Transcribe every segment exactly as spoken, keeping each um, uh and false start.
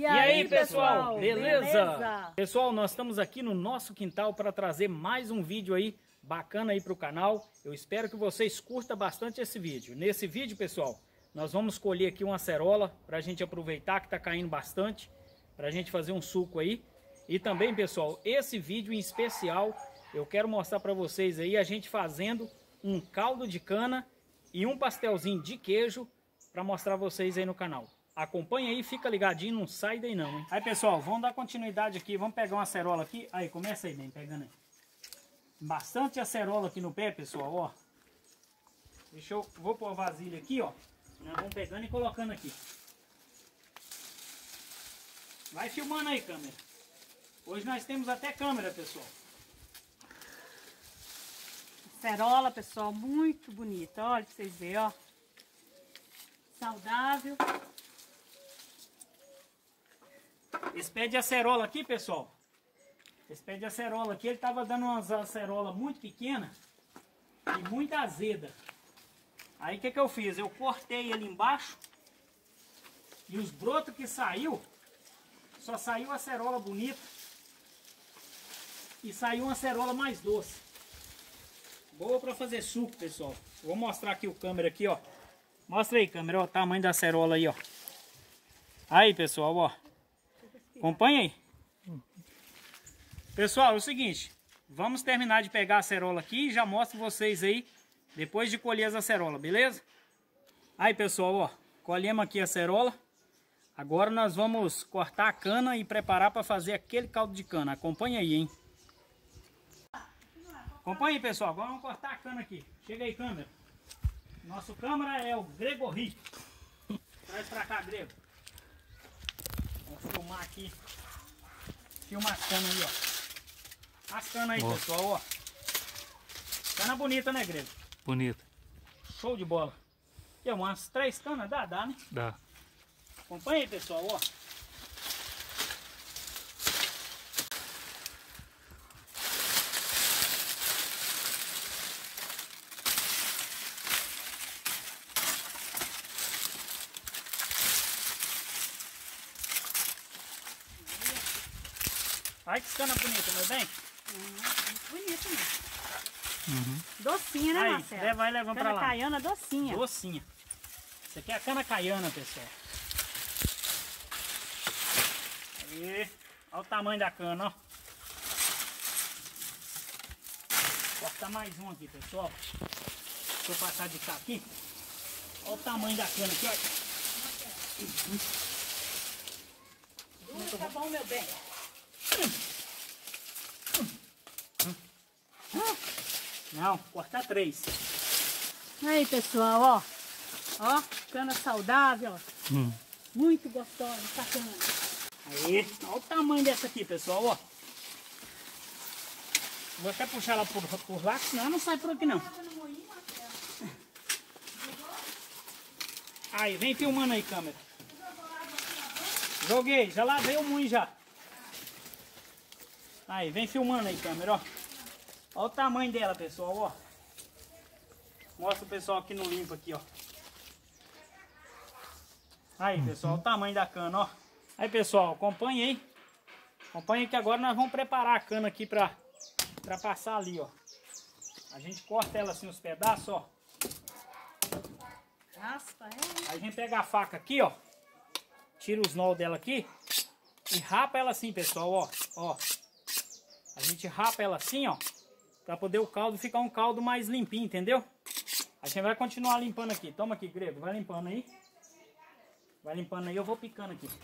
E aí, aí pessoal, pessoal, beleza? beleza? Pessoal, nós estamos aqui no nosso quintal para trazer mais um vídeo aí bacana aí para o canal. Eu espero que vocês curtam bastante esse vídeo. Nesse vídeo, pessoal, nós vamos colher aqui uma acerola para a gente aproveitar que está caindo bastante, para a gente fazer um suco aí. E também, pessoal, esse vídeo em especial, eu quero mostrar para vocês aí a gente fazendo um caldo de cana e um pastelzinho de queijo para mostrar vocês aí no canal. Acompanha aí, fica ligadinho, não sai daí não, hein? Aí, pessoal, vamos dar continuidade aqui, vamos pegar uma acerola aqui. Aí, começa aí, bem, pegando aí. Bastante acerola aqui no pé, pessoal, ó. Deixa eu, vou pôr a vasilha aqui, ó. Nós vamos pegando e colocando aqui. Vai filmando aí, câmera. Hoje nós temos até câmera, pessoal. Acerola, pessoal, muito bonita. Olha pra vocês verem, ó. Saudável. Esse pé de acerola aqui, pessoal, esse pé de acerola aqui, ele tava dando umas acerolas muito pequenas e muito azeda. Aí o que que eu fiz? Eu cortei ele embaixo e os brotos que saiu, só saiu acerola bonita e saiu uma acerola mais doce. Boa para fazer suco, pessoal. Vou mostrar aqui o câmera aqui, ó. Mostra aí, câmera, ó, o tamanho da acerola aí, ó. Aí, pessoal, ó. Acompanha aí. Pessoal, é o seguinte. Vamos terminar de pegar a acerola aqui e já mostro vocês aí depois de colher as acerolas, beleza? Aí, pessoal, ó. Colhemos aqui a acerola. Agora nós vamos cortar a cana e preparar para fazer aquele caldo de cana. Acompanha aí, hein? Acompanha aí, pessoal. Agora vamos cortar a cana aqui. Chega aí, câmera. Nosso câmera é o Gregorri. Traz pra cá, Grego. Vamos filmar aqui. Filma as canas aí, ó. As canas aí, boa, pessoal, ó. Cana bonita, né, Grego? Bonita. Show de bola. E umas três canas, dá, dá, né? Dá. Acompanha aí, pessoal, ó. Olha que cana bonita, meu bem. Hum, muito bonita, né? Uhum. Docinha, né, aí, Marcelo? vai levando pra Cana lá. caiana docinha. Docinha. Isso aqui é a cana caiana, pessoal. Aí, olha o tamanho da cana, ó. Vou cortar mais um aqui, pessoal. Deixa eu passar de cá aqui. Olha o tamanho da cana aqui, ó. Muito tá bom, meu bem. Não, cortar três. Aí, pessoal, ó. Ó, cana saudável, ó. Hum. Muito gostosa essa cana. Aí, olha o tamanho dessa aqui, pessoal, ó. Vou até puxar ela por, por lá, senão não sai por aqui não. Aí, vem filmando aí, câmera. Joguei, já lavei o moinho já. Aí, vem filmando aí, câmera, ó. Olha o tamanho dela, pessoal, ó. Mostra o pessoal aqui no limpo aqui, ó. Aí, pessoal, o tamanho da cana, ó. Aí, pessoal, acompanha aí. Acompanha que agora nós vamos preparar a cana aqui pra, pra passar ali, ó. A gente corta ela assim os pedaços, ó. Raspa ela. Aí a gente pega a faca aqui, ó. Tira os nós dela aqui. E rapa ela assim, pessoal, ó. Ó. A gente rapa ela assim, ó. Pra poder o caldo ficar um caldo mais limpinho, entendeu? A gente vai continuar limpando aqui. Toma aqui, Grego. Vai limpando aí. Vai limpando aí, eu vou picando aqui.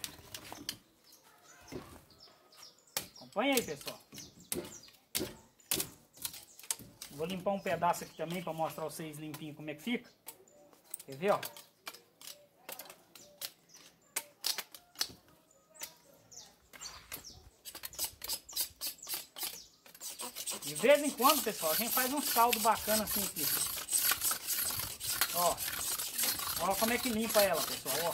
Acompanha aí, pessoal. Vou limpar um pedaço aqui também pra mostrar pra vocês limpinho como é que fica. Quer ver, ó? De vez em quando, pessoal, a gente faz uns caldos bacanas assim aqui. Ó. Ó como é que limpa ela, pessoal, ó.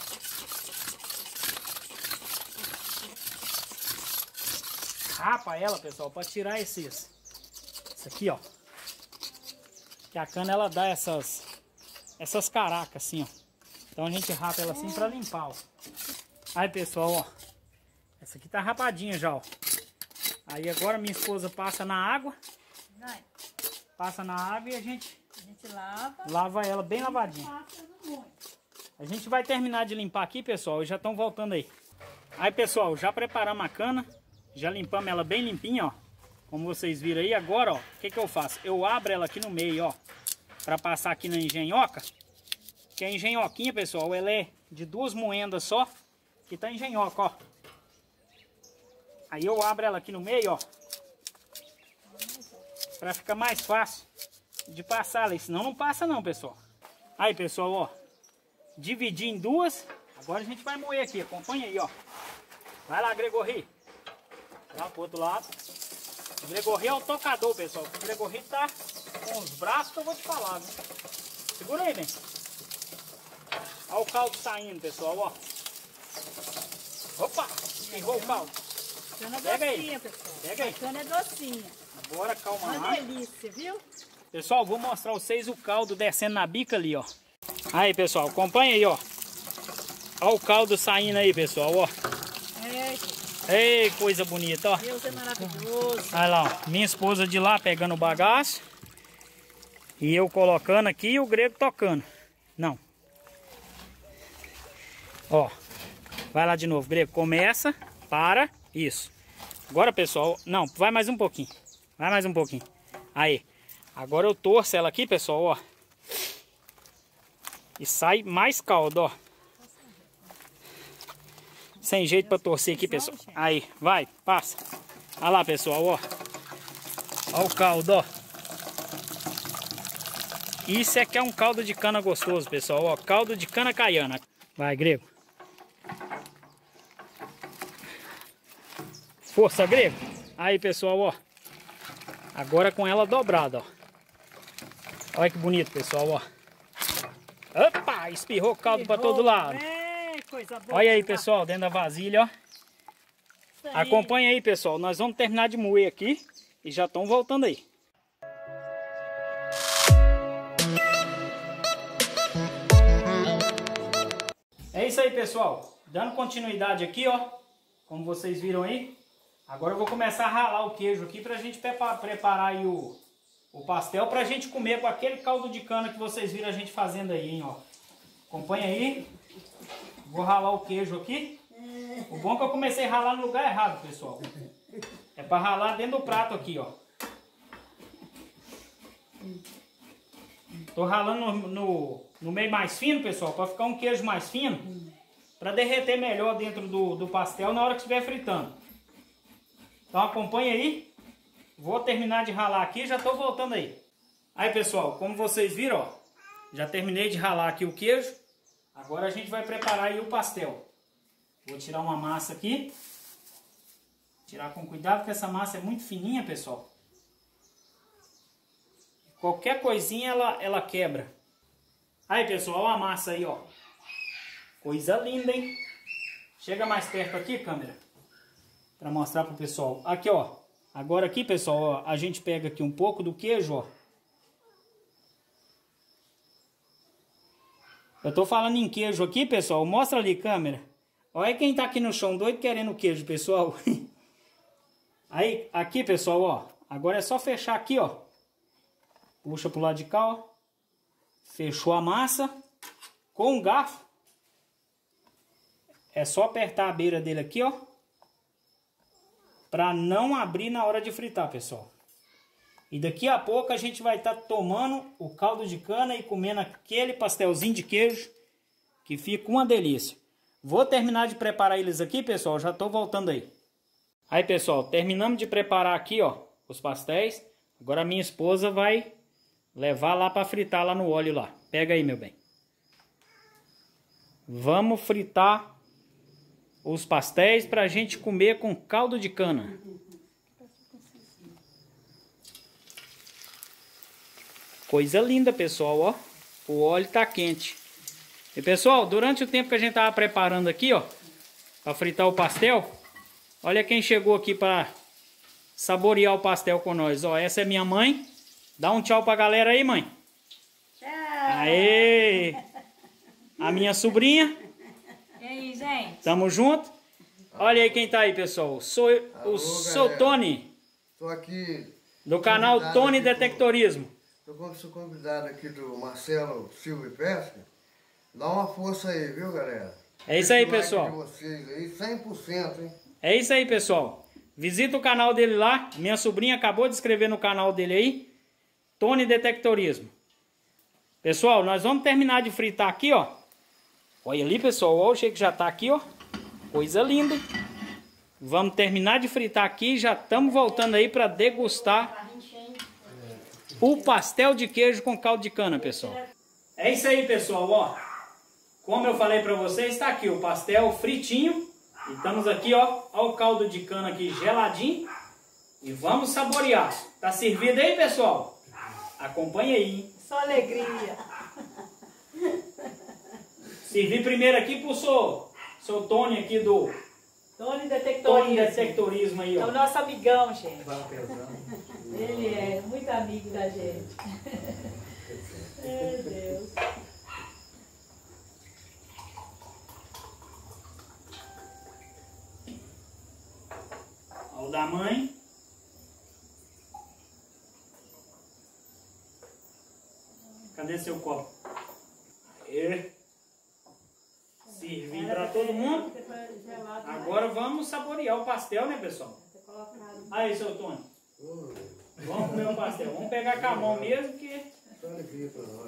Rapa ela, pessoal, para tirar esses. Isso aqui, ó. Que a cana ela dá essas essas caracas assim, ó. Então a gente rapa ela assim para limpar, ó. Aí, pessoal, ó. Essa aqui tá rapadinha já, ó. Aí agora minha esposa passa na água. Vai. Passa na água e a gente... A gente lava. Lava ela bem lavadinha. Passa no molho. A gente vai terminar de limpar aqui, pessoal, e já estão voltando aí. Aí, pessoal, já preparamos a cana. Já limpamos ela bem limpinha, ó. Como vocês viram aí. Agora, ó, o que que eu faço? Eu abro ela aqui no meio, ó. Pra passar aqui na engenhoca. Que a engenhoquinha, pessoal, ela é de duas moendas só. Que tá engenhoca, ó. Aí eu abro ela aqui no meio, ó. Pra ficar mais fácil de passar ali. Senão não passa não, pessoal. Aí, pessoal, ó. Dividi em duas. Agora a gente vai moer aqui. Acompanha aí, ó. Vai lá, Gregorri. Lá pro outro lado. O Gregorri é o tocador, pessoal. O Gregorri tá com os braços que eu vou te falar, né? Segura aí, bem. Olha o caldo saindo, pessoal, ó. Opa! Errou o caldo. Cana Pega aí. docinha, pessoal. Pega aí. Cana é docinha. Bora, calma Uma lá. delícia, viu? Pessoal, vou mostrar a vocês o caldo descendo na bica ali, ó. Aí, pessoal, acompanha aí, ó. Olha o caldo saindo aí, pessoal, ó. É, Ei, coisa bonita, ó. Deus é maravilhoso. Olha lá, ó. Minha esposa de lá pegando o bagaço. E eu colocando aqui e o Grego tocando. Não. Ó. Vai lá de novo, Grego. Começa, para, isso. Agora, pessoal, não, vai mais um pouquinho. Vai mais um pouquinho. Aí. Agora eu torço ela aqui, pessoal, ó. E sai mais caldo, ó. Sem jeito pra torcer aqui, pessoal. Aí, vai, passa. Olha lá, pessoal, ó. Olha o caldo, ó. Isso é que é um caldo de cana gostoso, pessoal, ó. Caldo de cana caiana. Vai, Grego. Força, Grego. Aí, pessoal, ó. Agora com ela dobrada, ó. Olha que bonito, pessoal, ó. Opa, espirrou caldo para todo lado. É, coisa boa. Olha aí, pessoal, dentro da vasilha, ó. Aí. Acompanha aí, pessoal. Nós vamos terminar de moer aqui e já estão voltando aí. É isso aí, pessoal. Dando continuidade aqui, ó. Como vocês viram aí. Agora eu vou começar a ralar o queijo aqui pra gente preparar aí o, o pastel pra gente comer com aquele caldo de cana que vocês viram a gente fazendo aí, hein, ó. Acompanha aí. Vou ralar o queijo aqui. O bom é que eu comecei a ralar no lugar errado, pessoal. É pra ralar dentro do prato aqui, ó. Tô ralando no, no, no meio mais fino, pessoal, pra ficar um queijo mais fino. Pra derreter melhor dentro do, do pastel na hora que estiver fritando. Então acompanha aí. Vou terminar de ralar aqui e já tô voltando aí. Aí, pessoal, como vocês viram, ó. Já terminei de ralar aqui o queijo. Agora a gente vai preparar aí o pastel. Vou tirar uma massa aqui. Tirar com cuidado, porque essa massa é muito fininha, pessoal. Qualquer coisinha ela, ela quebra. Aí, pessoal, olha a massa aí, ó. Coisa linda, hein? Chega mais perto aqui, câmera. Pra mostrar pro pessoal. Aqui, ó. Agora aqui, pessoal, ó, a gente pega aqui um pouco do queijo, ó. Eu tô falando em queijo aqui, pessoal. Mostra ali, câmera. Olha quem tá aqui no chão doido querendo queijo, pessoal. Aí, aqui, pessoal, ó. Agora é só fechar aqui, ó. Puxa pro lado de cá, ó. Fechou a massa. Com um garfo. É só apertar a beira dele aqui, ó. Pra não abrir na hora de fritar, pessoal. E daqui a pouco a gente vai estar tomando o caldo de cana e comendo aquele pastelzinho de queijo. Que fica uma delícia. Vou terminar de preparar eles aqui, pessoal. Já tô voltando aí. Aí, pessoal, terminamos de preparar aqui, ó, os pastéis. Agora a minha esposa vai levar lá para fritar lá no óleo lá. Pega aí, meu bem. Vamos fritar os pastéis pra gente comer com caldo de cana. Coisa linda, pessoal, ó. O óleo tá quente. E, pessoal, durante o tempo que a gente tava preparando aqui, ó, para fritar o pastel, olha quem chegou aqui para saborear o pastel com nós. Ó, essa é minha mãe. Dá um tchau pra galera aí, mãe. Tchau. Aê! A minha sobrinha. E aí, gente? Tamo junto. Olha aí quem tá aí, pessoal. Sou eu, Alô, o sou galera. Tony, Estou aqui do canal convidado Tony aqui pro- Detectorismo. Tô sou convidado aqui do Marcelo Silva e Pesca. Dá uma força aí, viu, galera? É isso aí, Deixa o like pessoal. de vocês aí, cem por cento, hein? É isso aí, pessoal. Visita o canal dele lá. Minha sobrinha acabou de escrever no canal dele aí. Tony Detectorismo. Pessoal, nós vamos terminar de fritar aqui, ó. Olha ali, pessoal. Olha o jeito que já tá aqui, ó. Coisa linda, hein? Vamos terminar de fritar aqui. Já estamos voltando aí para degustar o pastel de queijo com caldo de cana, pessoal. É isso aí, pessoal, ó. Como eu falei para vocês, está aqui o pastel fritinho. E estamos aqui, ó. Ó o caldo de cana aqui geladinho. E vamos saborear. Tá servido aí, pessoal? Acompanha aí, hein? Só alegria. Servi primeiro aqui pro seu, seu Tony aqui do Tony Tony Detectorismo. Detectorismo aí, É o ó. nosso amigão, gente. Ele é muito amigo da gente. Meu Deus. Ó o da mãe. Cadê seu copo? Aê. Servi pra todo mundo. Agora vamos saborear o pastel, né, pessoal? Aí, seu Tony. Vamos comer o pastel. Vamos pegar com a mão mesmo, que... Só alegria pra nós.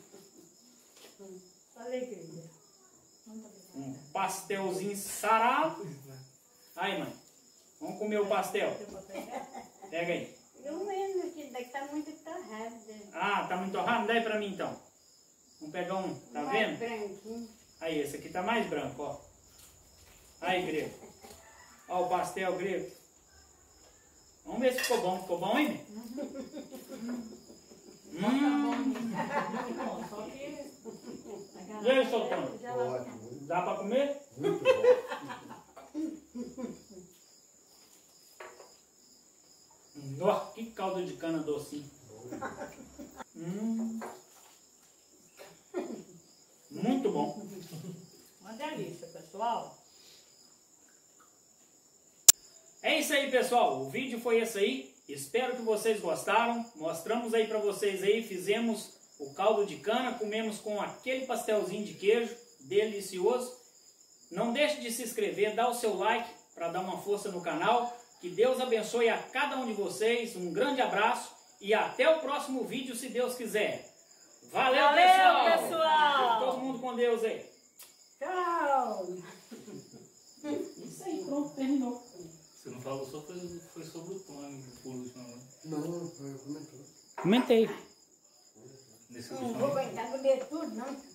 Só alegria. Um pastelzinho sarado. Aí, mãe. Vamos comer o pastel. Pega aí. Eu mesmo, que daqui tá muito torrado. Ah, tá muito torrado? Dá aí pra mim, então. Vamos pegar um, tá vendo? Branquinho. Aí, esse aqui tá mais branco, ó. Aí, grego. Ó o pastel, grego. Vamos ver se ficou bom. Ficou bom, hein? Hum. Só que... E aí, seu Tony? Ótimo, Dá pra comer? muito bom. Nossa, que caldo de cana docinho. Hum. Muito bom. Uma delícia, pessoal. É isso aí, pessoal. O vídeo foi esse aí. Espero que vocês gostaram. Mostramos aí pra vocês aí. Fizemos o caldo de cana. Comemos com aquele pastelzinho de queijo. Delicioso. Não deixe de se inscrever. Dá o seu like para dar uma força no canal. Que Deus abençoe a cada um de vocês. Um grande abraço. E até o próximo vídeo, se Deus quiser. Valeu, Valeu, pessoal! pessoal! Todo mundo com Deus aí. Tchau! Isso aí, pronto, terminou. Você não falou só foi, foi sobre o Tony por último, né? Não, não, foi comentou. Comentei. Nesse Não último vou aí. aguentar comer tudo, não.